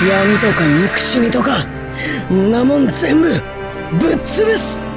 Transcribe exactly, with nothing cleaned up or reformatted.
闇とか憎しみとかんなもん全部ぶっ潰す。